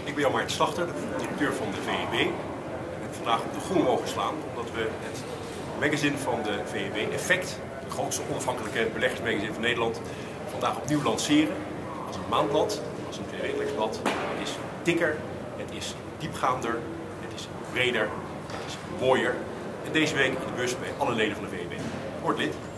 Ik ben Jan Maarten Slachter, de directeur van de VEB. Ik heb vandaag op de grond mogen slaan omdat we het magazine van de VEB, Effect, de grootste onafhankelijke beleggersmagazine van Nederland, vandaag opnieuw lanceren. Als een maandblad, als een tweewekelijks blad. Het is dikker, het is diepgaander, het is breder, het is mooier. En deze week in de bus bij alle leden van de VEB. Word lid.